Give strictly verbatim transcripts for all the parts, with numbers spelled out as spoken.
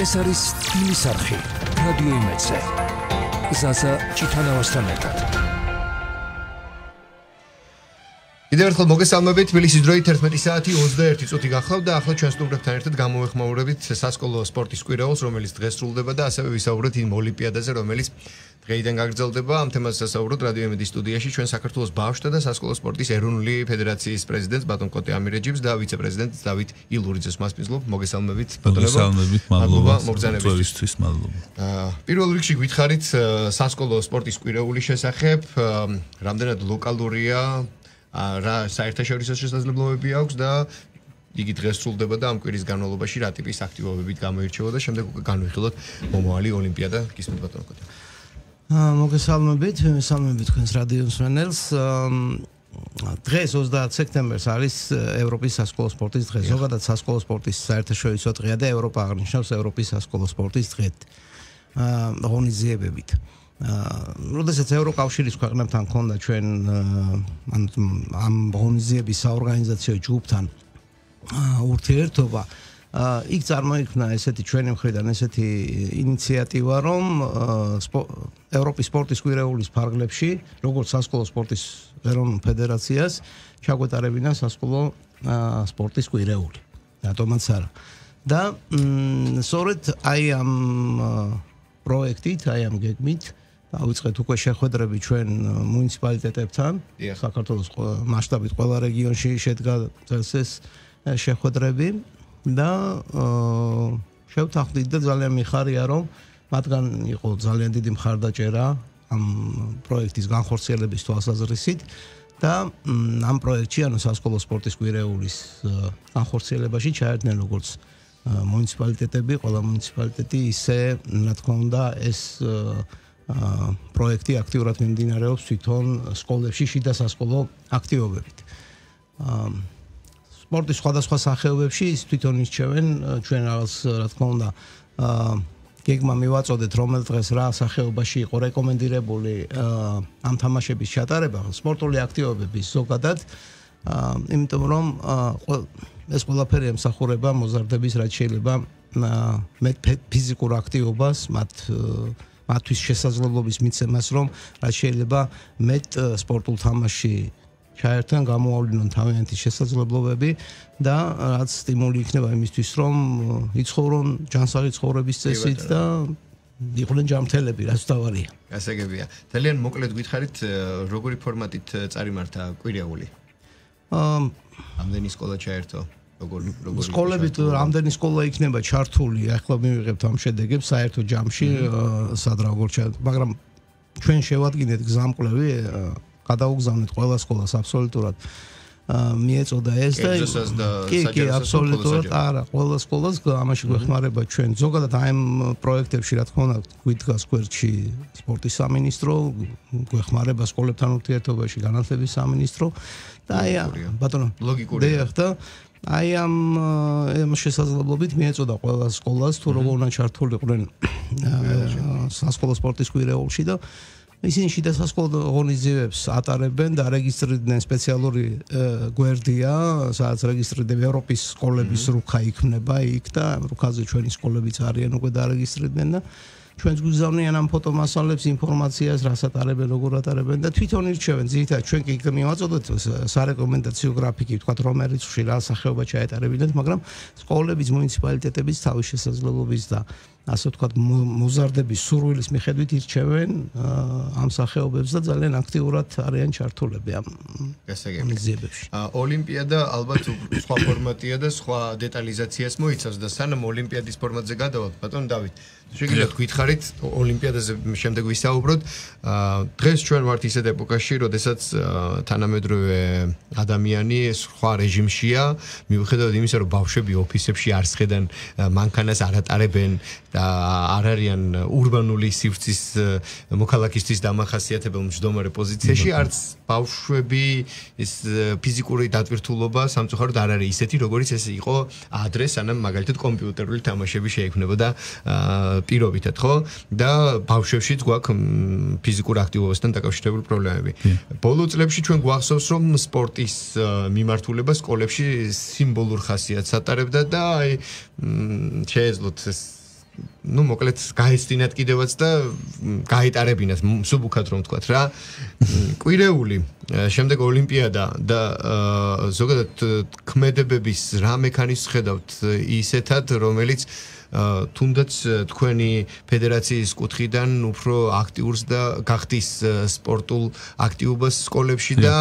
ეს არის თბილის არხი, რადიო იმედზე. ზაზა ჭიტანავასთან ერთად. კიდევ ერთხელ მოგესალმებით, თბილისის დროით ერთმეტი საათი ოცდაერთი წუთი გახლავთ და ახლა ჩვენ სტუმრებთან ერთად გამოვეხმაურებით სასკოლო სპორტის კვირაულს, რომელიც დღეს სრულდება და ასევე ვისაუბროთ იმ ოლიმპიადაზე, რომელიც დღეიდან გაგრძელდება. ამ თემაზე სასაუბროთ რადიო იმედის სტუდიაში ჩვენ საქართველოს ბავშვთა და სასკოლო სპორტის ეროვნული ფედერაციის პრეზიდენტს ბატონ კოტე ამირეჯიბს და ვიცე-პრეზიდენტს დავით ილურიძეს მასპინძლობ. მოგესალმებით, ბატონებო. მოგესალმებით, მადლობა მოგზაურობისთვის, მადლობა. პირველ რიგში გითხარით სასკოლო სპორტის კვირაულის შესახებ, რამდენად ლოკალურია, რა საერთაშორისო შესაძლებლობები აქვს და იგი დღეს სრულდება და ამ კვირის განმავლობაში რა ტიპის აქტივობებით გამოირჩევა და შემდეგ უკვე განვიხილოთ მომავალი ოლიმპიადა. გისმენთ ბატონო კოტე. მოგესალმებით, მესალმებით თქვენს რადიო მსმენელს. დღეს ოცდაათი სექტემბერს არის ევროპის სასკოლო სპორტის დღე. ზოგადად სასკოლო სპორტის საერთაშორისო დღეა და ევროპა აღნიშნავს ევროპის სასკოლო სპორტის დღედ. ღონისძიებებით. როდესაც ევროკავშირის ქვეყნებთან ქონდა ჩვენ ამ ღონისძიების საორგანიზაციო ჯგუფთან ურთიერთობა, იქ წარმოიქმნა ესეთი ჩვენი მხრიდან ესეთი ინიციატივა, რომ ევროპის სპორტის კვირაულის ფარგლებში, როგორც სასკოლო სპორტის ეროვნულ ფედერაციას ჩაგვეტარებინა სასკოლო სპორტის კვირაული. რატომაც არა. და სწორედ აი ამ პროექტით, აი ამ გეგმით დავიწყეთ უკვე შეხვედრები ჩვენ მუნიციპალიტეტებთან. საქართველოს მასშტაბით ყველა რეგიონში შედგა ეს შეხვედრები და შევთანხმდით და ძალიან მიხარია, რომ მათგან იყო ძალიან დიდი მხარდაჭერა ამ პროექტის განხორციელების თვალსაზრისით და ამ პროექტში, ანუ სასკოლო სპორტის კვირაულის განხორციელებაში ჩაერთნენ როგორც მუნიციპალიტეტები, ყველა მუნიციპალიტეტი, ისე რა თქმა უნდა ეს პროექტი აქტიურად მიმდინარეობს თვითონ სკოლებში შიდა სასკოლო აქტივობებით. სპორტის სხვადასხვა სახეობებში ის თვითონ ისჩევენ ჩვენ რაღაც რა თქმა უნდა გეგმა მივაწოდეთ, რომელ დღეს რა სახეობაში იყო რეკომენდირებული ამ თამაშების ჩატარება, სპორტული აქტივობების ზოგადად, იმიტომ რომ ეს ყველაფერი ემსახურება მოზარდების, რაც შეიძლება მეტ ფიზიკურ აქტივობას, მათ მათთვის შესაძლებლობის მიცემას, რომ რაც შეიძლება მეტ სპორტულ თამაშში ჩაერთონ, გამოავლინონ თავიანთი შესაძლებლობები და რაც სტიმული იქნება იმისთვის, რომ იცხოვრონ ჯანსაღი ცხოვრების წესით და იყვნენ ჯანმრთელები, რაც თავარია. გასაგებია. ძალიან მოკლედ გითხარით, როგორი ფორმატით წარიმართა კვირაული? ამდენი სკოლა ჩაერთო? სკოლებით რამდენი სკოლა იქნება ჩართული, ახლა მივიღებთ ამ შედეგებს საერთო ჯამში, სად როგორ ჩა, მაგრამ ჩვენ შევადგინეთ გზამკვლევი, გადაუგზავნეთ ყველა სკოლას აბსოლუტურად მიეწოდა ეს და კი, კი, აბსოლუტურად არა, ყველა სკოლას ამაში გვეხმარება ჩვენ. ზოგადად აი ამ პროექტებში რა თქმა უნდა გვიდგას გვერდში სპორტის სამინისტრო, გვეხმარება სკოლებთან ურთიერთობაში განათლების სამინისტრო და აი ბატონო ლოგიკურია და აი ამ შესაძლებლობით მიეწოდა ყველა სკოლას თუ როგორ უნდა ჩართულიყვნენ სასკოლო სპორტის კვირაულში და ისინი შიდა სასკოლო ღონისძიებებს ატარებენ და რეგისტრირდნენ სპეციალური გვერდია, სადაც რეგისტრირდება ევროპის სკოლების რუქა იქმნება იქ და რუქაზე ჩვენი სკოლებიც არიან უკვე დარეგისტრირდნენ და ჩვენს გვიგზავნიან ამ ფოტომასალებს, ინფორმაციას, რას ატარებენ, როგორ ატარებენ და თვითონ ირჩევენ. ძირითადად ჩვენ კი მივაწოდოთ სარეკომენდაციო გრაფიკი, ვთქვათ, რომელიც რა სახეობა ჩაეტარებინათ, მაგრამ სკოლებიც, მუნიციპალიტეტებიც თავის შესაძლებლობის და ასე ვთქვათ, მოზარდების სურვილის მიხედვით ირჩევენ ამ სახეობებს და ძალიან აქტიურად არიან ჩართულები ამ ღონისძიებებში. ოლიმპიადა ალბათ სხვა ფორმატია და სხვა დეტალიზაციას მოიცავს და სანამ ოლიმპიადის ფორმატზე გადავალთ, ბატონ დავით, შეგიძლიათ გითხარით ოლიმპიადაზე შემდეგ ვისაუბროთ. დღეს ჩვენ ვართ ისეთ ეპოქაში, როდესაც თანამედროვე ადამიანი სხვა რეჟიმშია, მიუხედავად იმისა, რომ ბავშვები ოფისებში არ სხედან, მანქანას არ ატარებენ და არ არიან ურბანული სივრცის მოქალაქისთვის დამახასიათებელ მჯდომარე პოზიციაში, არც ბავშვები ის ფიზიკური დატვირთულობა სამწუხაროდ არ არის ისეთი, როგორც ეს იყო ადრე, სანამ მაგალითად კომპიუტერული თამაშები შეიქმნებოდა პირობითად, ხო? და ბავშვებშიც გვაქვს ფიზიკურ აქტივობასთან დაკავშირებული პრობლემები. ბოლო წლებში ჩვენ გვახსოვს, რომ სპორტის მიმართულება სკოლებში სიმბოლურ ხასიათს ატარებდა და აი შეეძლოთ ну, მოკლედ გაესწინათ კიდევაც და გაეტარებინათ მსუბუქად რომ ვთქვათ რა. კვირეული, შემდეგ ოლიმპიადა და ზოგადად ქმედებების რა მექანიზმს ხედავთ ისეთად, რომელიც თუნდაც თქვენი ფედერაციის კუთხიდან უფრო აქტიურს და გახდის სპორტულ აქტიობას სკოლებში და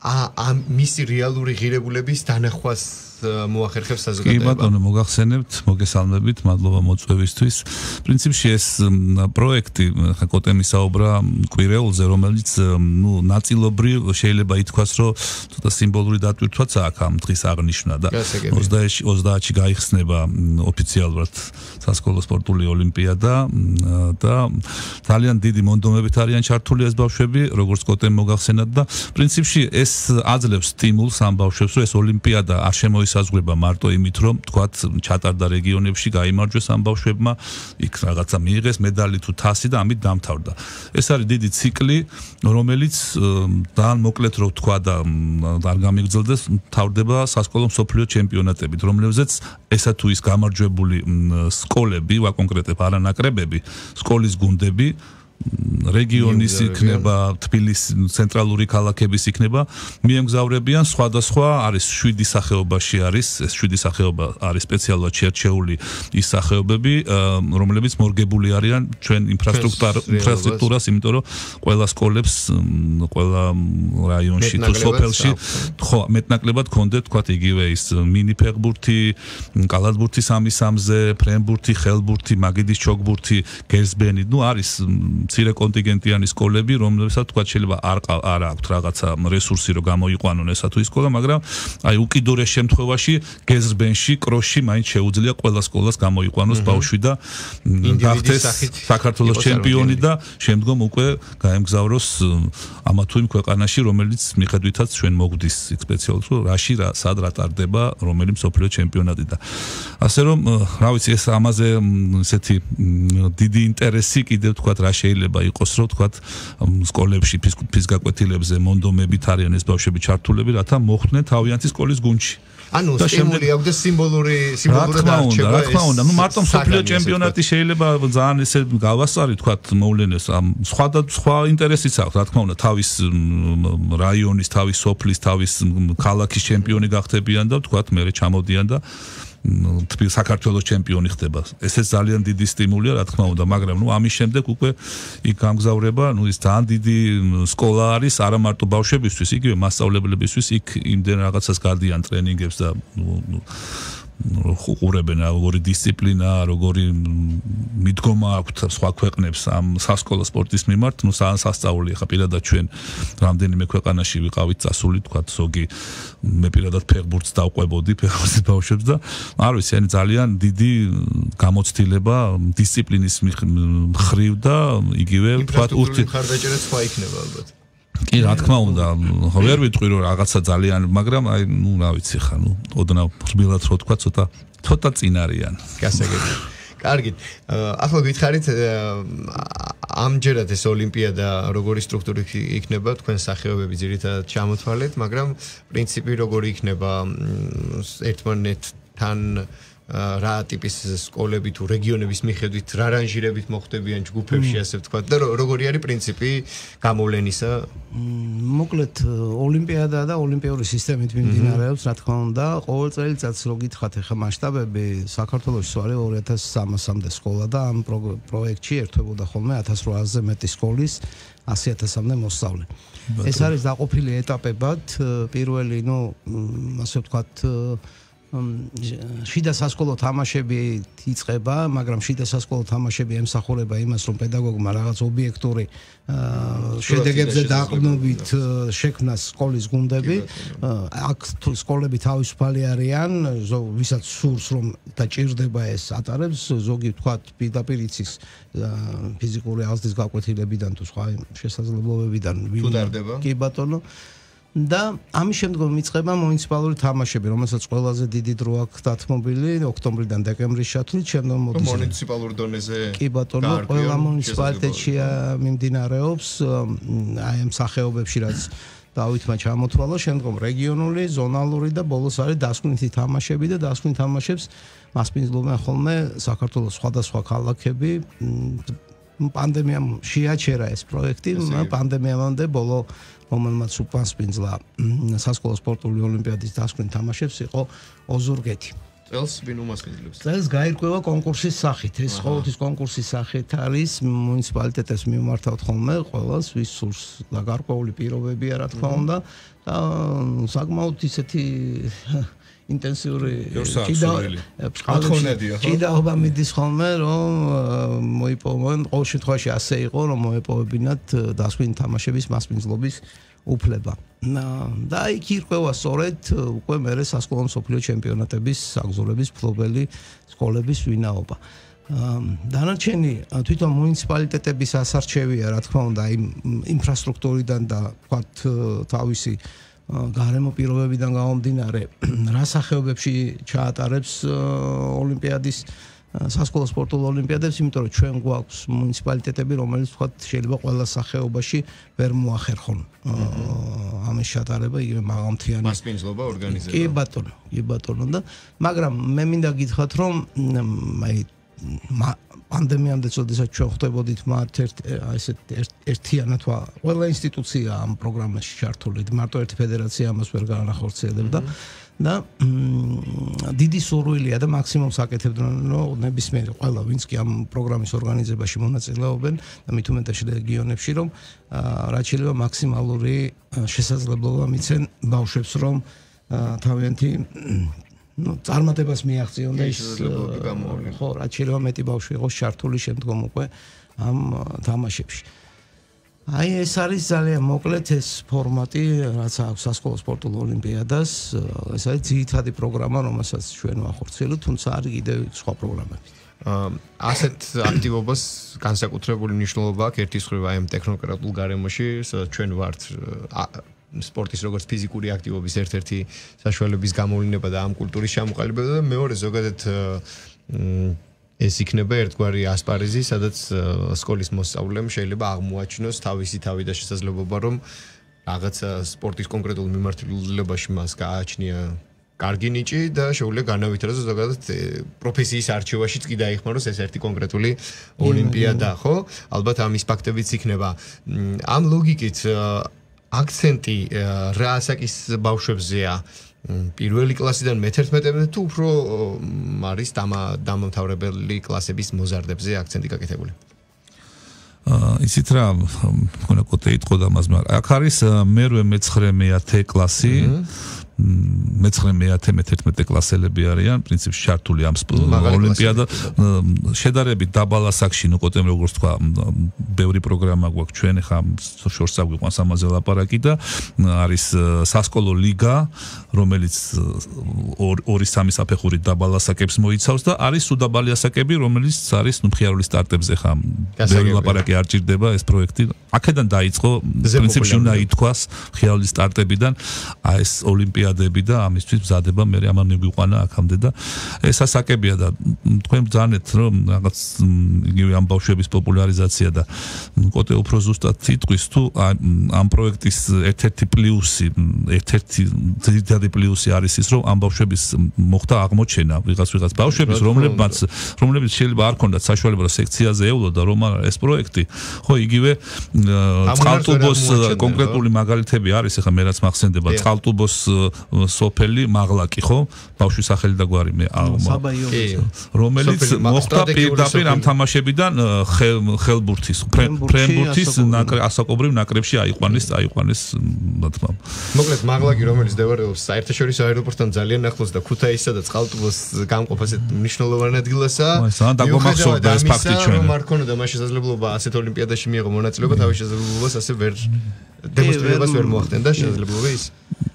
მისი რეალური ღირებულების დანახვას მოახერხებს საზოგადოება. კი ბატონო, მოგახსენებთ, მოგესალმებით, მადლობა მოწვევისთვის. პრინციპში ეს პროექტი, ხა კოტემი საუბრა კვირეულზე, რომელიც ნუ ნაწილობრივ შეიძლება ითქვას, რომ ცოტა სიმბოლური დატვირთვაც აქვს ამ დღის აღნიშვნა და ოცდაათში გაიხსნება ოფიციალურად სასკოლო სპორტული ოლიმპიადა და ძალიან დიდი მონდომებით არიან ჩართული ეს ბავშვები, როგორც კოტემი მოგახსენათ და პრინციპში ეს აძლევს სტიმულს ამ ბავშვებს, რომ ეს ოლიმპიადა არ შემოისაზღვრება მარტო იმით, რომ თქვათ ჩატარდა რეგიონებში, გაიმარჯვეს ამ ბავშვებმა, იქ რაღაცა მიიღეს მედალი თუ თასი და ამით დამთავრდა. ეს არის დიდი ციკლი, რომელიც ძალიან მოკლედ რო თქვა და არ გამიგრძელდეს, თავდება სასკოლო მსოფლიო ჩემპიონატებით, რომლებზეც ესა თუ ის გამარჯვებული სკოლები, ვაკონკრეტებ არანაკრებები, სკოლის გუნდები რეგიონის იქნება, თბილისის ცენტრალური ქალაქების იქნება, მიემგზავრებიან სხვადასხვა არის შვიდი სახეობაში არის, ეს შვიდი სახეობა არის სპეციალურად შერჩეული ის სახეობები, რომლებიც მორგებული არიან ჩვენ ინფრასტრუქტურას, იმიტომ რომ ყველა სკოლებს, ყველა რაიონში თუ სოფელში, ხო, მეტნაკლებად კონდეთ, თქვათ იგივე ის მინი ფეხბურთი, კალათბურთი სამი სამზე, ფრენბურთი, ხელბურთი, მაგიდის ჩოგბურთი, გერსბენი, ნუ არის მცირე კონტინგენტიანი სკოლები, რომლებსაც თქვა შეიძლება არ არ აქვთ რაღაცა რესურსი, რომ გამოიყვანონ ესა თუ ის სკოლა, მაგრამ აი უკიდურეს შემთხვევაში გეზრბენში, კროსში მაინც შეუძლია ყველა სკოლას გამოიყვანოს ბავშვი და გახდეს საქართველოს ჩემპიონი და შემდგომ უკვე გაემგზავროს ამა თუ იმ ქვეყანაში, რომელიც მიხედვითაც ჩვენ მოგდის სპეციალურად, რომ რაში რა სად რა ტარდება, რომელი მსოფლიო ჩემპიონატი და ასე რომ, რა ვიცი, ეს ამაზე ესეთი დიდი ინტერესი კიდევ თქვა რა შეიძლება იყოს, რომ თქვათ სკოლებში ფიზგაკვეთილებზე მონდომებით არიან ეს ბავშვები ჩართულები, რათა მოხვდნენ თავიანთი სკოლის გუნდში. ანუ სტიმული აქვს სიმბოლური სიმბოლურად არჩება. რა თქმა უნდა, ნუ მარტო მსოფლიო ჩემპიონატი შეიძლება ძალიან ესე გავასწარი, თქვათ, მოვლენას, ამ სხვა და სხვა ინტერესიც აქვს, რა თქმა უნდა, თავის რაიონის, თავის სოფლის, თავის ქალაქის ჩემპიონი გახდებიან და თქვათ, მერე ჩამოდიან და თბილ საქართველოს ჩემპიონი ხდება. ესეც ძალიან დიდი სტიმულია, რა თქმა უნდა, მაგრამ ნუ ამის შემდეგ უკვე იქ გამგზავრება, ნუ ის ძალიან დიდი სკოლა არის, არა მარტო ბავშვებისთვის, იგივე მასწავლებლებისთვის, იქ იმდენ რაღაცას გადიან ტრენინგებს და ნუ უყურებენ როგორი დისციპლინა, როგორი მიდგომა აქვთ სხვა ქვეყნებს ამ სასკოლო სპორტის მიმართ, ნუ ძალიან სასწაული ხა პირადად ჩვენ რამდენიმე ქვეყანაში ვიყავით წასული, თქვათ, ზოგი მე პირადად ფეხბურთს დავყვებოდი, ფეხბურთის ბავშვებს და არ ვიცი, ანუ ძალიან დიდი გამოცდილება დისციპლინის მხრივ და იგივე თქვათ ურთი ხარდაჭერა სხვა იქნება ალბათ. კი, რა თქმა უნდა, ვერ ვიტყვი რომ რაღაცა ძალიან, მაგრამ აი, ნუ რა ვიცი ხა, ნუ ოდნავ რბილად რო თქვა, ცოტა ცოტა წინ არიან. გასაგები. კარგით. ახლა გითხარით ამჯერად ეს ოლიმპიადა როგორი სტრუქტურით იქნება, თქვენ სახეობები ძირითადად ჩამოთვალეთ, მაგრამ პრინციპი როგორი იქნება ერთმანეთთან რა ტიპის სკოლები თუ რეგიონების მიხედვით რა რანჟირებით მოხდებიან ჯგუფებში, ასე ვთქვათ და როგორი არის პრინციპი გამოვლენისა? მოკლედ ოლიმპიადა და ოლიმპიური სისტემით მიმდინარეობს, რა თქმა უნდა, ყოველ წელიწადს რო გითხათ ახლა მასშტაბები, საქართველოში არის ორი ათას სამასამდე სკოლა და ამ პროექტში ერთვებოდა ხოლმე ათას რვაასზე მეტი სკოლის ასი ათასამდე მოსწავლე. ეს არის დაყოფილი ეტაპებად, პირველი, ნუ ასე ვთქვათ, შიდა სასკოლო თამაშები იწყება, მაგრამ შიდა სასკოლო თამაშები ემსახურება იმას, რომ პედაგოგმა რაღაც ობიექტური შედეგებზე დაყრდნობით შექმნას სკოლის გუნდები. აქ სკოლები თავისუფალი არიან, ვისაც სურს რომ და ჭირდება ეს ატარებს, ზოგი თქვათ პირდაპირ იცის ფიზიკური აღზრდის გაკვეთილებიდან თუ სხვა შესაძლებლობებიდან. თუ დარდება? კი ბატონო. და ამის შემდგომ იწყება მუნიციპალური თამაშები, რომელსაც ყველაზე დიდი დრო აქვს დათმობილი ოქტომბრიდან დეკემბრის ჩათვლით, შემდგომ მოდის მუნიციპალურ დონეზე. კი ბატონო, ყველა მუნიციპალიტეტში მიმდინარეობს აი ამ სახეობებში, რაც დავითმა ჩამოთვალა, შემდგომ რეგიონული, ზონალური და ბოლოს არის დასკვნითი თამაშები და დასკვნით თამაშებს მასპინძლობენ ხოლმე საქართველოს სხვადასხვა ქალაქები. პანდემიამ შეაჩერა ეს პროექტი, პანდემიამდე ბოლო რომელმაც უპასპინძლა სასკოლო სპორტული ოლიმპიადის დასკვნით თამაშებს იყო ოზურგეთი. წელს ვინ უმასპინძლებს? წელს გაირკვევა კონკურსის სახით. ეს ყოველთვის კონკურსის სახით არის, მუნიციპალიტეტებს მიმართავთ ხოლმე ყველას, ვის სურს და გარკვეული პირობებია, რა თქმა უნდა, და საკმაოდ ისეთი ინტენსიური ჭიდაობა მიდის ხოლმე, რომ მოიპოვონ, ყოველ შემთხვევაში ასე იყო, რომ მოეპოვებინათ დასკვნით თამაშების მასპინძლობის უფლება. და იქ ირკვევა სწორედ უკვე მერე სასკოლო მსოფლიო ჩემპიონატების აგზურების მფლობელი სკოლების ვინაობა. დანარჩენი თვითონ მუნიციპალიტეტების ასარჩევია, რა თქმა უნდა, იმ ინფრასტრუქტურიდან და ვთქვათ თავისი გარემო პირობებიდან გამომდინარე, რა სახეობებში ჩაატარებს ოლიმპიადის სასკოლო სპორტულ ოლიმპიადებს, იმიტომ რომ ჩვენ გვაქვს მუნიციპალიტეტები, რომელიც ვთქვათ შეიძლება ყველა სახეობაში ვერ მოახერხონ ამის ჩატარება, იგივე მაღალმთიანი მასპინძლობა ორგანიზება. კი ბატონო, კი ბატონო და მაგრამ მე მინდა გითხრათ, რომ აი პანდემიამდე წოდესაც ჩვენ ხვდებოდით მათ ესეთ ერთიანად ყველა ინსტიტუცია ამ პროგრამაში ჩართული, მარტო ერთი ფედერაცია ამას ვერ განახორციელებდა და დიდი სურვილია და მაქსიმუმს აკეთებდნენ, რომ ნებისმიერი ყველა ვინც კი ამ პროგრამის ორგანიზებაში მონაწილეობენ და მით უმეტეს რეგიონებში, რომ რაც შეიძლება მაქსიმალური შესაძლებლობა მიცენ ბავშვებს, რომ თავიანთი ну წარმატებას მიაღწიონ და ის ხო რაც შეიძლება მეტი ბავშვი იყოს ჩართული შემდგომ უკვე ამ თამაშებში. აი ეს არის ძალიან მოკლედ ეს ფორმატი, რაც აქვს სასკოლო სპორტულ ოლიმპიადას, ეს არის ძირითადი პროგრამა, რომელსაც ჩვენ ვახორციელებთ, თუმცა არის კიდევ სხვა პროგრამები. ასეთ აქტივობას განსაკუთრებული მნიშვნელობა აქვს ერთის მხრივ აი ამ ტექნოკრატულ გარემოში, სადაც ჩვენ ვართ სპორტის როგორც ფიზიკური აქტივობის ერთ-ერთი საშუალების გამოვლინება და ამ კულტურის ჩამოყალიბება და მეორე ზოგადად ეს იქნება ერთგვარი ასპარეზი, სადაც სკოლის მოსწავლემ შეიძლება აღმოაჩინოს თავისი თავი და შესაძლებლობა, რომ რაღაცა სპორტის კონკრეტულ მიმართულებაში მას გააჩნია კარგი ნიჭი და შეუძლია განავითაროს ზოგადად პროფესიის არჩევაშიც კი დაიხმაროს ეს ერთი კონკრეტული ოლიმპიადა, ხო? ალბათ ამის ფაქტებიც იქნება. ამ ლოგიკით აქცენტი რა ასაკის ბავშვებზეა პირველი კლასიდან მეთერთმეტემდე თუ უფრო არის დამამთავრებელი კლასების მოზარდებზე აქცენტი გაკეთებული? ისიც რა მქონდა კოტე იტყო და მას მაგრამ აქ არის მერვე მეცხრე მეათე კლასი მეცხრე მეათე მეთერთმეტე კლასელები არიან პრინციპში ჩართული ამ ოლიმპიადა შედარებით დაბალ ასაკში ნუ კოტემ როგორც თქვა ბევრი პროგრამა გვაქვს ჩვენ ხა შორს აგვიყვანს ამაზე ლაპარაკი და არის სასკოლო ლიგა რომელიც ორი სამი საფეხურით დაბალ ასაკებს მოიცავს და არის უდაბალი ასაკები რომელიც არის ნუ მხიარული სტარტებზე ხა ბევრი ლაპარაკი არ ჭირდება ეს პროექტი აქედან დაიწყო პრინციპში უნდა ითქვას მხიარული სტარტებიდან აი ეს ოლიმპიადები და ამისთვის მზადება მე ამან მიგვიყვანა აქამდე და ეს ასაკებია და თქვენ ბრძანეთ რომ რაღაც იგივე ამ ბავშვების პოპულარიზაცია და კოტე უფრო ზუსტად იტყვის თუ ამ პროექტის ერთ-ერთი პლუსი ერთ-ერთი ძირითადი პლუსი არის ის რომ ამ ბავშვების მოხდა აღმოჩენა ვიღაც ვიღაც ბავშვების რომლებმაც რომლებიც შეიძლება არ ქონდათ საშუალება რომ სექციაზე ევლოდა რომ ეს პროექტი ხო იგივე წყალტუბოს კონკრეტული მაგალითები არის ახლა მე რაც მახსენდება წყალტუბოს სოფელი მაღლაკი ხო ბავშვის სახელი და გვარი მე რომელიც მოხდა პირდაპირ ამ თამაშებიდან ხელბურთის ფრენბურთის ასაკობრივ ნაკრებში აიყვანეს აიყვანეს თქმა მოკლედ მაღლაკი რომელიც მდებარეობს საერთაშორისო აეროპორტთან ძალიან ახლოს და ქუთაისსა და წყალტუბოს გამყოფ ასეთ მნიშვნელოვან ადგილასაა დაგომახსოვდა ეს ფაქტი ჩვენ რომ არ ქონოდა მას შესაძლებლობა ასეთ ოლიმპიადაში მიიღო მონაწილეობა თავის შესაძლებლობას ასე ვერ დემონსტრირებას ვერ მოახდენდა შესაძლებლობა ის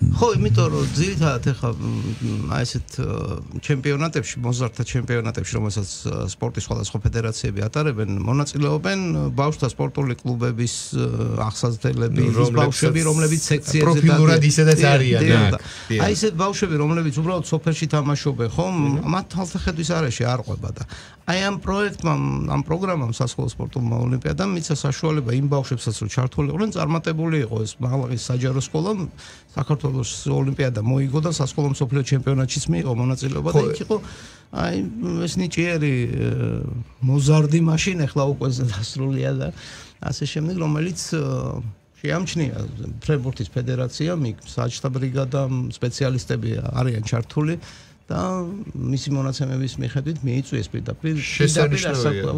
ხო, იმიტომ რომ ძირითადად ეხლა აი ესეთ ჩემპიონატებში, მოზარდთა ჩემპიონატებში, რომელსაც სპორტის სხვადასხვა ფედერაციები ატარებენ, მონაწილეობენ ბავშვთა სპორტული კლუბების ახსაზრდელები, ის ბავშვები, რომლებიც სექციებზე პროფილურად ისედაც არიან. აი ესეთ ბავშვები, რომლებიც უბრალოდ სოფელში თამაშობენ, ხო, მათ თალთახედვის არეში არ ყვება და აი ამ პროექტმა, ამ პროგრამამ სასკოლო სპორტულმა ოლიმპიადამ მიცა საშუალება იმ ბავშვებსაც, რომ ჩართულიყვნენ, წარმატებული იყო ეს მაღლაღის საჯარო სკოლა, საქართველოს ოლიმპიადა მოიგო და სასკოლო მსოფლიო ჩემპიონატშიც მიიღო მონაწილეობა და იქ იყო აი ეს ნიჭიერი მოზარდი მაშინ ახლა უკვე დასრულია და ასე შემდეგ, რომელიც შეამჩნია ფრენბურთის ფედერაციამ, იქ საჯთა ბრიგადა, სპეციალისტები არიან ჩართული და მისი მონაცემების მიხედვით მიიწვიეს პირდაპირ შესანიშნავია.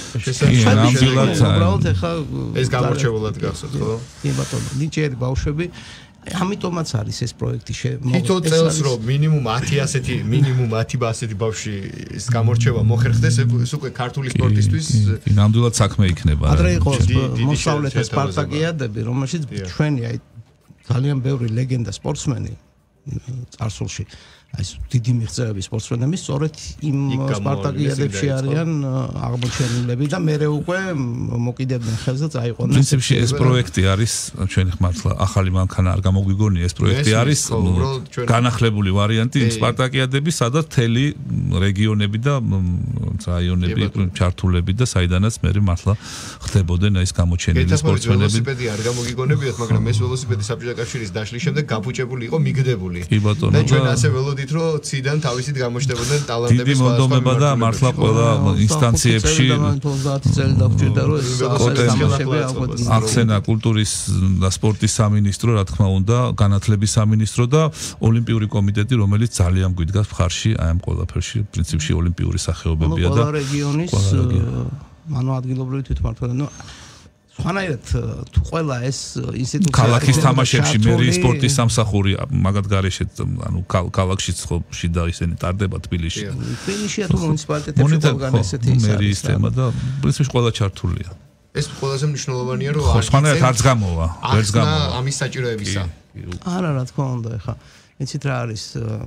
უბრალოდ ეხლა ეს გამორჩეულად გახსოვთ, ხო? კი ბატონო, ნიჭიერი ბავშვები. ამიტომაც არის ეს პროექტი შემო. თითო წელს რომ მინიმუმ ათი ასეთი მინიმუმ ათი ასეთი ბავშვის გამორჩევა მოხერხდეს, ეს უკვე ქართული სპორტისთვის ნამდვილად საქმე იქნება. ადრე იყო მოსწავლეთა სპარტაკიადები, რომელშიც ჩვენი აი ძალიან ბევრი ლეგენდა სპორტსმენი წარსულში ეს დიდი მიღწევები სპორტსმენების სწორედ იმ სპარტაკიადებში არიან აღმოჩენილები და მერე უკვე მოკიდებდნენ ხელს და წაიყვნენ. პრინციპში ეს პროექტი არის ჩვენი ხმართლა ახალი მანქანა არ გამოგვიგონია, ეს პროექტი არის განახლებული ვარიანტი იმ სპარტაკიადების, სადაც მთელი რეგიონები და რაიონები ჩართულები და საიდანაც მერე მართლა ხდებოდნენ ეს გამოჩენილი სპორტსმენები. ველოსიპედი არ გამოგიგონებიათ, მაგრამ ეს ველოსიპედი საბჭოთა კავშირის დაშლის შემდეგ გაფუჭებული იყო, მიგდებული. კი ბატონო. და ჩვენ ასე ველოდით რომ ციდან თავისით გამოჩნდებოდნენ ტალანტები სხვა მონდომება და მართლა ყველა ინსტანციებში ოცდაათი წელი დაგჭირდა რომ ეს თამაშები აღვდგინოს. ახსენა კულტურის და სპორტის სამინისტრო, რა თქმა უნდა, განათლების სამინისტრო და ოლიმპიური კომიტეტი, რომელიც ძალიან გვიდგას მხარში აი ამ ყველაფერში, პრინციპში ოლიმპიური სახეობებია და ყველა რეგიონის ანუ ადგილობრივი თვითმმართველობა ხანაერთ თუ ყველა ეს ინსტიტუცია ქალაქის თამაშებში მერი სპორტის სამსახური მაგათ გარეშე ანუ ქალაქშიც ხო შიდა ისინი ტარდება თბილისში. თბილისშია თუ მუნიციპალიტეტებში ყველგან ესეთი ის მერი ის თემა და პრინციპში ყველა ჩართულია. ეს ყველაზე მნიშვნელოვანია რომ ხანაერთ არც გამოვა, ვერც გამოვა. ამის საჭიროებისა. არა, რა თქმა უნდა, ეხა იცით რა არის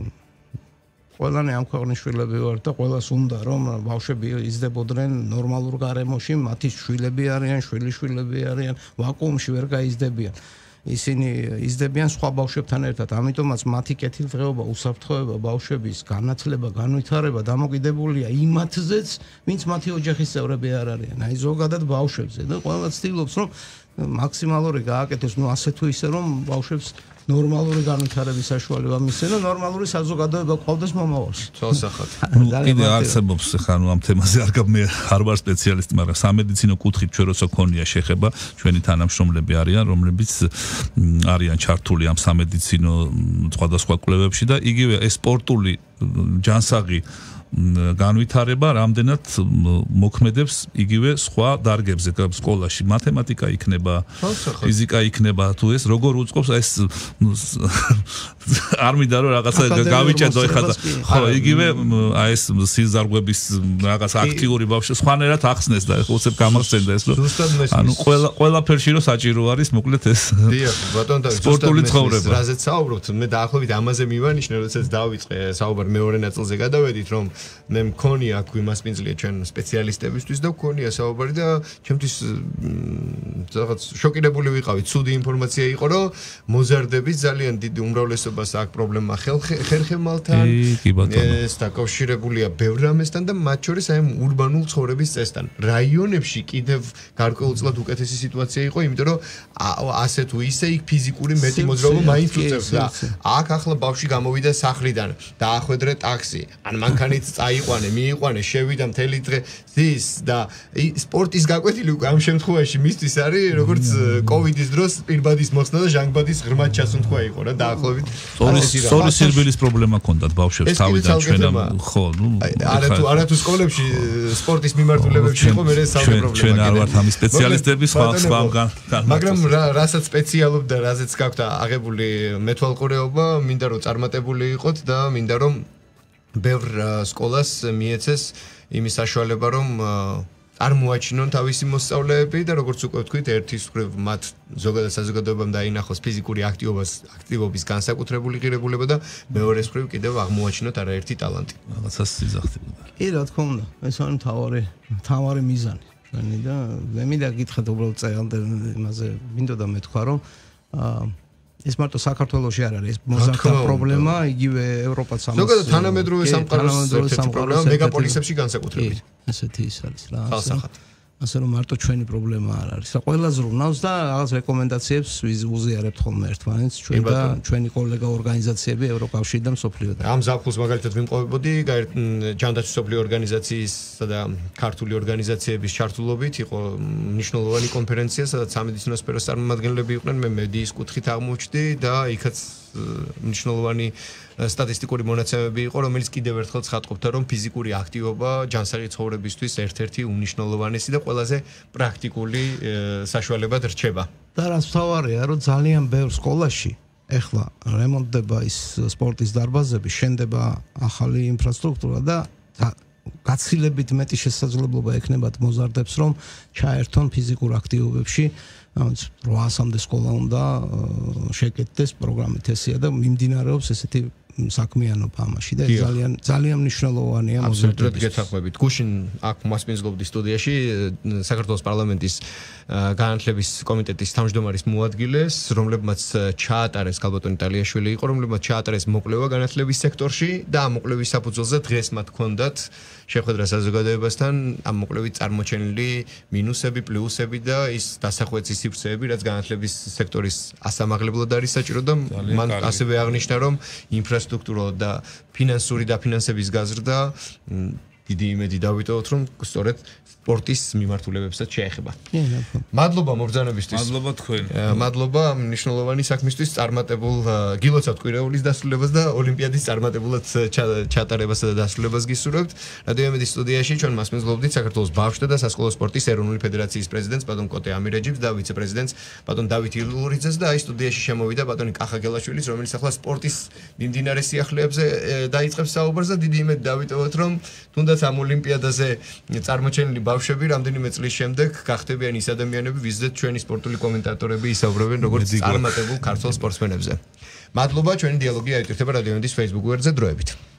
ყველანი ამ ქვეყნის შვილები ვარ და ყველას უნდა რომ ბავშვები იზრდებოდნენ ნორმალურ გარემოში, მათი შვილები არიან, შვილიშვილები არიან, ვაკუუმში ვერ გაიზრდებიან. ისინი იზრდებიან სხვა ბავშვებთან ერთად, ამიტომაც მათი კეთილდღეობა, უსაფრთხოება, ბავშვების განათლება, განვითარება დამოკიდებულია იმათზეც, ვინც მათი ოჯახის წევრები არ არიან. აი ზოგადად ბავშვებზე და ყველა ცდილობს რომ მაქსიმალური გააკეთოს, ну ასე თუ ისე რომ ბავშვებს ნორმალური განვითარების საშუალება მისცენ და ნორმალური საზოგადოება ყავდეს მომავალში. თვალსახად. კიდე არსებობს ხა ნუ ამ თემაზე არ მე არ ვარ სპეციალისტი, მაგრამ სამედიცინო კუთხით ჩვენ როცა ქონია შეხება, ჩვენი თანამშრომლები არიან, რომლებიც არიან ჩართული ამ სამედიცინო სხვადასხვა კვლევებში და იგივე ეს სპორტული ჯანსაღი განვითარება რამდენად მოქმედებს იგივე სხვა დარგებზე სკოლაში მათემატიკა იქნება ფიზიკა იქნება თუ ეს როგორ უწყობს ეს არ მინდა რომ რაღაცა გავიჭედო ეხლა ხო იგივე აი ეს სიზარღვების რაღაც აქტიური ბავშვი სხვანაირად ახსნეს და ეხლა უცებ გამახსენდა ეს რომ ანუ ყველა ყველაფერში რომ საჭირო არის მოკლედ ეს დიახ ბატონო და სპორტული ცხოვრება რაზეც საუბრობთ მე დაახლოებით ამაზე მივანიშნე როდესაც დავიწყე საუბარი მეორე ნაწილზე გადავედით რომ მე მქონია აქ იმასპინძლია ჩვენ სპეციალისტებისთვის და მქონია საუბარი და ჩემთვის რაღაც შოკირებული ვიყავი ცუდი ინფორმაცია იყო რომ მოზარდების ძალიან დიდი უმრავლესობას აქვს პრობლემა ხერხემალთან ეს დაკავშირებულია ბევრ რამესთან და მათ შორის აი ურბანულ ცხოვრების წესთან რაიონებში კიდევ გარკვეულწილად უკეთესი სიტუაცია იყო იმიტომ რომ ასე თუ ისე იქ ფიზიკური მეტი მოძრაობა მაინც უწევს და აქ ახლა ბავშვი გამოვიდა სახლიდან დაახვედრე ტაქსი ან მანქანით წაიყვანე მიიყვანე შევიდა მთელი დღე ზის და სპორტის გაკვეთილი უკვე ამ შემთხვევაში მისთვის არის როგორც კოვიდის დროს პირბადის მოსნა და ჟანგბადის ღრმად ჩასუნთქვა იყო რა დაახლოებით სწორი სირბილის პრობლემა ჰქონდათ ბავშვებს თავიდან ჩვენ ხო ნუ არა თუ არა თუ სკოლებში სპორტის მიმართულებებში იყო მე ეს საუბარი პრობლემა ჩვენ არ ვართ ამის სპეციალისტები სხვა სხვა მაგრამ რასაც სპეციალობ და რაზეც გაქვთ აღებული მეთვალყურეობა მინდა რომ წარმატებული იყოთ და მინდა რომ ბევრ სკოლას მიეცეს იმის საშუალება რომ წარმოაჩინონ თავისი მოსწავლეები და როგორც უკვე ვთქვით, ერთის მხრივ მათ ზოგადად საზოგადოებამ დაინახოს ფიზიკური აქტივობას, აქტივობის განსაკუთრებული ღირებულება და მეორეს მხრივ კიდევ აღმოაჩინოთ არაერთი ტალანტი. რაღაცას იზახდებოდა. კი, რა თქმა უნდა, ეს არის მთავარი, მთავარი მიზანი. ჩვენი და მე მინდა გითხრათ უბრალოდ წელამდე იმაზე მინდოდა მეთქვა, რომ აა ეს მარტო საქართველოში არ არის, ეს მოზარდთა პრობლემა, იგივე ევროპაც ამას. ზოგადად თანამედროვე სამყაროს ერთ-ერთი პრობლემა მეგაპოლისებში განსაკუთრებით. ესეთი ის არის რა. ასე რომ მარტო ჩვენი პრობლემა არ არის. რა ყველა ზრუნავს და რაღაც რეკომენდაციებს უზიარებთ ხოლმე ერთმანეთს ჩვენ და ჩვენი კოლეგა ორგანიზაციები ევროკავშირი და მსოფლიოდან. ამ ზაფხულს მაგალითად ვიმყოფებოდი ჯანდაცვის მსოფლიო ორგანიზაციისა და ქართული ორგანიზაციების ჩართულობით იყო მნიშვნელოვანი კონფერენცია, სადაც სამედიცინო სფეროს წარმომადგენლები იყვნენ, მე მედიის კუთხით აღმოჩნდი და იქაც მნიშვნელოვანი სტატისტიკური მონაცემები იყო, რომელიც კიდევ ერთხელ ცხადყოფდა, რომ ფიზიკური აქტივობა ჯანსაღი ცხოვრებისთვის ერთ-ერთი უნიშნელოვანესი და ყველაზე პრაქტიკული საშუალებად რჩება. და რაც მთავარია, რომ ძალიან ბევრ სკოლაში ეხლა რემონტდება ის სპორტის დარბაზები, შენდება ახალი ინფრასტრუქტურა და გაცილებით მეტი შესაძლებლობა ექნებათ მოზარდებს, რომ ჩაერთონ ფიზიკურ აქტივობებში. რვაასამდე სკოლა უნდა შეკეთდეს პროგრამით ესია და მიმდინარეობს ესეთი საქმიანობა ამაში და ძალიან ძალიან მნიშვნელოვანია მოზარდების. გეთახვებით. გუშინ აქ მასპინძლობდი სტუდიაში საქართველოს პარლამენტის განათლების კომიტეტის თავმჯდომარის მოადგილეს, რომლებმაც ჩაატარეს ქალბატონი ტალიაშვილი იყო, რომლებმაც ჩაატარეს მოკვლევა განათლების სექტორში და ამ მოკვლევის საფუძველზე დღეს მათ ჰქონდათ შეხვედრა საზოგადოებასთან ამ მოკვლევით წარმოჩენილი მინუსები, პლუსები და ის დასახვეცი სივრცეები, რაც განათლების სექტორის ასამაღლებლად არის საჭირო და მან ასევე აღნიშნა, რომ ინფრასტრუქტურა და ფინანსური დაფინანსების გაზრდა დიდი იმედი დავიტოვოთ, რომ სწორედ სპორტის მიმართულებებსაც შეეხება. მადლობა მობრძანებისთვის. მადლობა თქვენ. მადლობა მნიშვნელოვანი საქმისთვის წარმატებულ გილოცავთ კვირეულის დასრულებას და ოლიმპიადის წარმატებულად ჩატარებასა და დასრულებას გისურვებთ. რადიო ემედის სტუდიაში ჩვენ მასპინძლობდით საქართველოს ბავშვთა და სასკოლო სპორტის ეროვნული ფედერაციის პრეზიდენტს ბატონ კოტე ამირეჯიბს და ვიცე-პრეზიდენტს ბატონ დავით ილულიძეს და აი სტუდიაში შემოვიდა ბატონი კახა გელაშვილის, რომელიც ახლა სპორტის მიმდინარე სიახლეებზე დაიწყებს საუბარს და დიდი იმედი დავიტოვოთ, რომ თუნდაც ამ ოლიმპიადაზე წარმოჩენილი ბავშვები რამდენიმე წლის შემდეგ გახდებიან ის ადამიანები, ვიზეთ ჩვენი სპორტული კომენტატორები ისაუბრებენ როგორც წარმატებულ ქართველ სპორტსმენებზე. მადლობა, ჩვენი დიალოგი აიტვირთება რადიო ემედის Facebook გვერდზე დროებით.